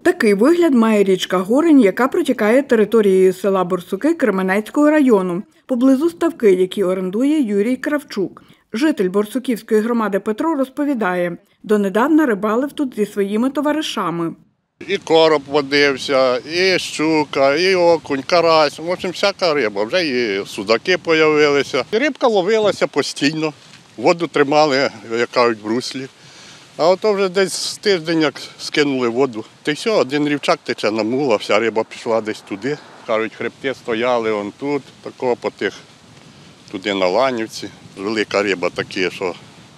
Такий вигляд має річка Горень, яка протікає територією села Борсуки Кременецького району, поблизу ставки, які орендує Юрій Кравчук. Житель Борсуківської громади Петро розповідає, донедавна рибалив тут зі своїми товаришами. І короб водився, і щука, і окунь, карась, в общем, всяка риба. Вже і судаки з'явилися. Рибка ловилася постійно, воду тримали, як кажуть, в руслі. А ото вже десь тиждень, як скинули воду. Та й все, один рівчак тече на мула, вся риба пішла десь туди. Кажуть, хребти стояли он тут, такого по тих, туди на Ланівці. Велика риба такі, що,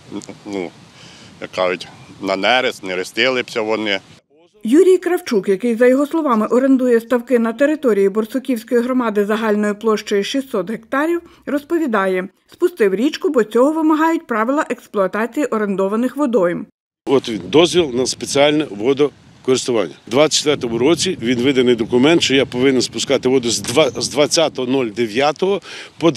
як кажуть, на нерест, не рестилися вони. Юрій Кравчук, який, за його словами, орендує ставки на території Борсуківської громади загальною площею 600 гектарів, розповідає, спустив річку, бо цього вимагають правила експлуатації орендованих водойм. От він, дозвіл на спеціальне водокористування. У 2024 році він виданий документ, що я повинен спускати воду з 20.09 по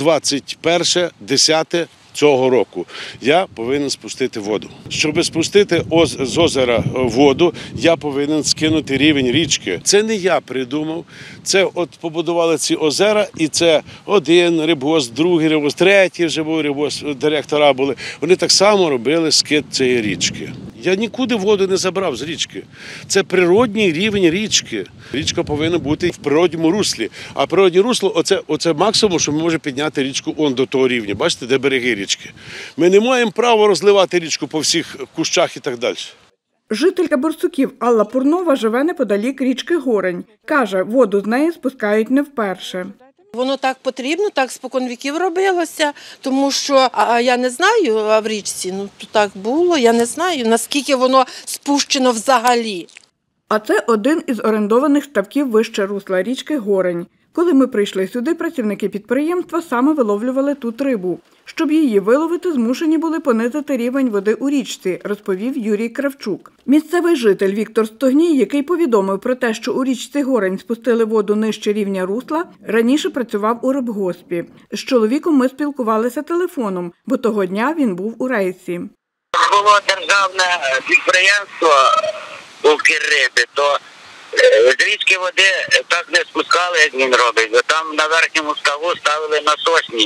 21.10 цього року. Я повинен спустити воду. Щоб спустити з озера воду, я повинен скинути рівень річки. Це не я придумав. Це от побудували ці озера, і це один рибгосп, другий рибгосп, третій вже був рибгосп, директора були. Вони так само робили скид цієї річки. Я нікуди воду не забрав з річки. Це природній рівень річки. Річка повинна бути в природньому руслі. А природне русло – оце максимум, що ми можемо підняти річку до того рівня. Бачите, де береги річки. Ми не маємо права розливати річку по всіх кущах і так далі. Жителька Борсуків Алла Пурнова живе неподалік річки Горень. Каже, воду з неї спускають не вперше. Воно так потрібно, так споконвіків робилося, тому що, я не знаю, а в річці, то так було, я не знаю, наскільки воно спущено взагалі. А це один із орендованих ставків вище русла річки Горень. Коли ми прийшли сюди, працівники підприємства саме виловлювали тут рибу. Щоб її виловити, змушені були понизити рівень води у річці, розповів Юрій Кравчук. Місцевий житель Віктор Стогній, який повідомив про те, що у річці Горень спустили воду нижче рівня русла, раніше працював у рибгоспі. З чоловіком ми спілкувалися телефоном, бо того дня він був у рейсі. Було державне підприємство у Кирриби, то з річки води так не спускали, як він робить. Там на верхньому ставу ставили насосні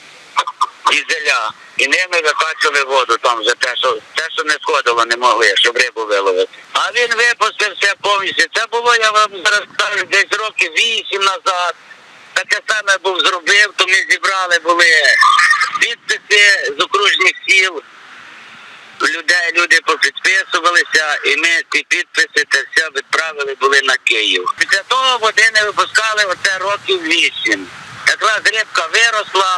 дізеля. І ними викачували воду там вже те, що не сходило, не могли, щоб рибу виловити. А він випустив все повністю. Це було, я вам зараз кажу, десь років 8 назад. Таке саме був зробив, то ми зібрали були підписи з окружних сіл. Люди попідписувалися, і ми ці підписи та все відправили були на Київ. Після того води не випускали оце років 8. Якраз рибка виросла,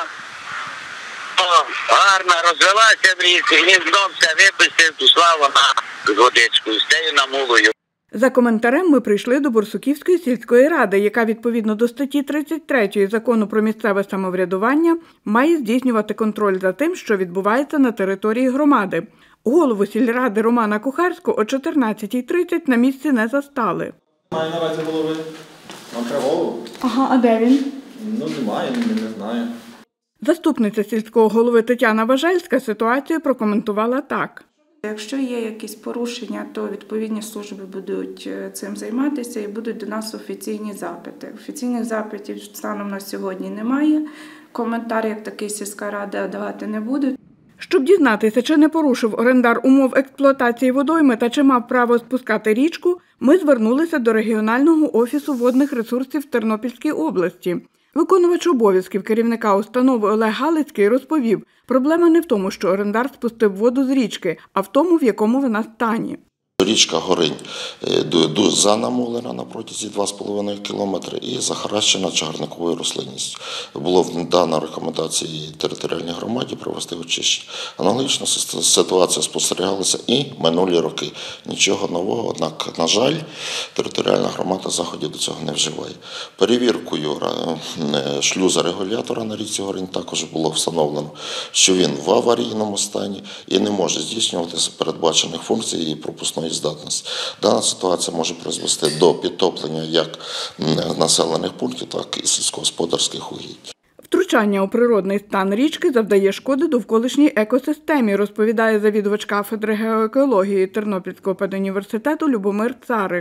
гарно розвелася в річці, він знов все випустив, пішла вона з водичкою, з тею намулою. За коментарем ми прийшли до Борсуківської сільської ради, яка відповідно до статті 33 Закону про місцеве самоврядування має здійснювати контроль за тим, що відбувається на території громади. Голову сільради Романа Кухарського о 14:30 на місці не застали. Маю наразі голови. Вам треба голову? Ага, а де він? Немає, не знаю. Заступниця сільського голови Тетяна Важельська ситуацію прокоментувала так. Якщо є якісь порушення, то відповідні служби будуть цим займатися і будуть до нас офіційні запити. Офіційних запитів станом на сьогодні немає. Коментар, як такий, сільська рада давати не буде. Щоб дізнатися, чи не порушив орендар умов експлуатації водойми та чи мав право спускати річку, ми звернулися до регіонального офісу водних ресурсів в Тернопільській області. Виконувач обов'язків керівника установи Олег Галицький розповів, проблема не в тому, що орендар спустив воду з річки, а в тому, в якому вона стані. Річка Горень занамулена на протязі 2,5 кілометри і захаращена чагарниковою рослинністю. Було дано рекомендації територіальній громаді провести очищення. Аналогічна ситуація спостерігалася і минулі роки. Нічого нового, однак, на жаль, територіальна громада заходів до цього не вживає. Перевіркою шлюза регулятора на річці Горень також було встановлено, що він в аварійному стані і не може здійснюватися передбачених функцій і пропускної здатності. Дана ситуація може призвести до підтоплення як населених пунктів, так і сільськогосподарських угідь. Втручання у природний стан річки завдає шкоди довколишній екосистемі, розповідає завідувач кафедри геоекології Тернопільського педуніверситету Любомир Царик.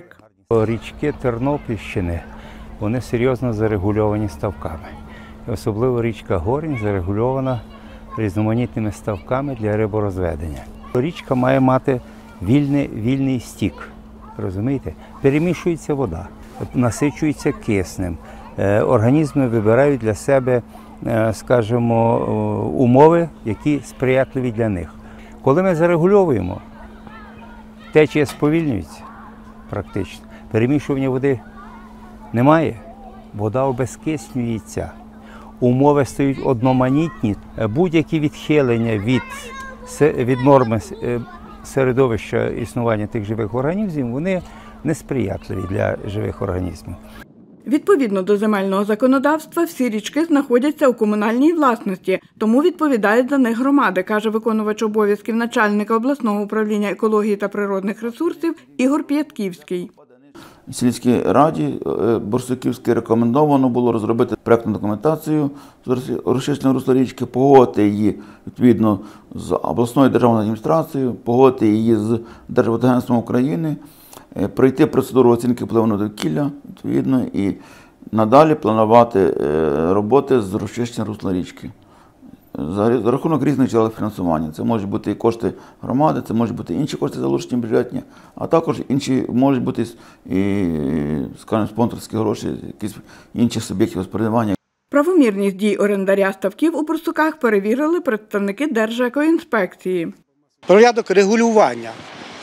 Річки Тернопільщини, вони серйозно зарегульовані ставками. І особливо річка Горень зарегульована різноманітними ставками для риборозведення. Річка має мати вільний стік, розумієте? Перемішується вода, насичується киснем. Організми вибирають для себе, скажімо, умови, які сприятливі для них. Коли ми зарегульовуємо, течія сповільнюється практично. Перемішування води немає, вода обезкиснюється. Умови стають одноманітні. Будь-які відхилення від норми середовища існування тих живих організмів, вони несприятливі для живих організмів. Відповідно до земельного законодавства, всі річки знаходяться у комунальній власності, тому відповідають за них громади, каже виконувач обов'язків начальника обласного управління екології та природних ресурсів Ігор П'ятківський. Сільській раді Борсуківській рекомендовано було розробити проєктну документацію з розчищення русла річки, погодити її відповідно з обласною державною адміністрацією, погодити її з Держводагентством України, пройти процедуру оцінки впливу на довкілля відповідно і надалі планувати роботи з розчищення русла річки. За рахунок різних джерел фінансування. Це можуть бути і кошти громади, це можуть бути інші кошти залучені бюджетні, а також інші можуть бути і, скажімо, спонсорські гроші, якісь інші суб'єктів господарювання. Правомірність дій орендаря ставків у Борсуках перевірили представники Держекоінспекції. Порядок регулювання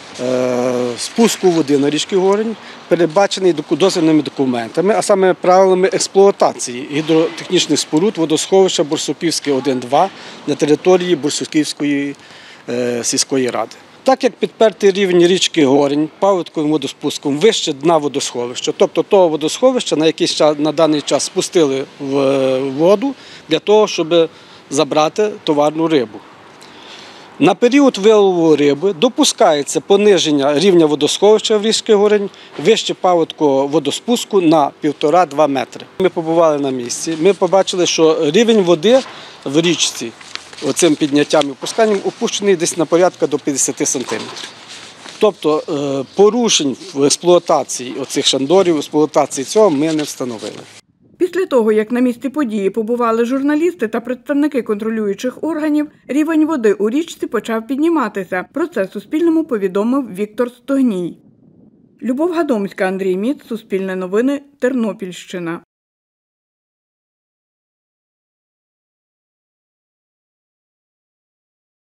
спуску води на річці Горень передбачений дозвільними документами, а саме правилами експлуатації гідротехнічних споруд водосховища Борсуківське 1-2 на території Борсуківської сільської ради. Так як підпертий рівень річки Горень паводковим водоспуском вище дна водосховища, тобто того водосховища, на який на даний час спустили в воду для того, щоб забрати товарну рибу. На період вилову риби допускається пониження рівня водосховища в річці Горень вище паводкового водоспуску на 1,5-2 метри. Ми побували на місці, ми побачили, що рівень води в річці оцим підняттям і опусканням опущений десь на порядка до 50 сантиметрів. Тобто порушень в експлуатації оцих шандорів, в експлуатації цього ми не встановили. Після того, як на місці події побували журналісти та представники контролюючих органів, рівень води у річці почав підніматися. Про це Суспільному повідомив Віктор Стогній. Любов Гадомська, Андрій Міц, Суспільне новини, Тернопільщина.